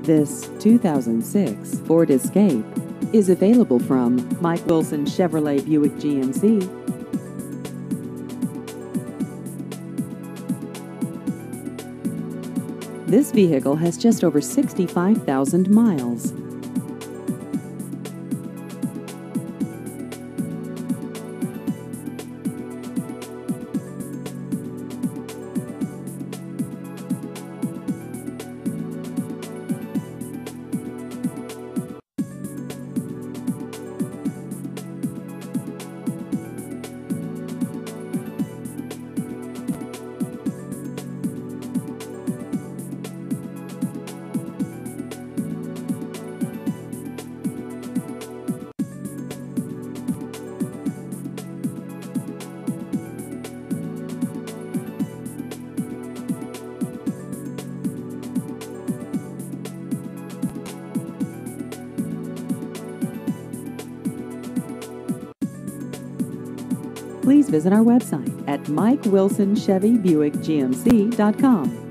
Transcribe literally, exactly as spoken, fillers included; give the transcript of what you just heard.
This two thousand six Ford Escape is available from Mike Wilson Chevrolet Buick G M C. This vehicle has just over sixty-five thousand miles. Please visit our website at mike wilson chevy buick g m c dot com.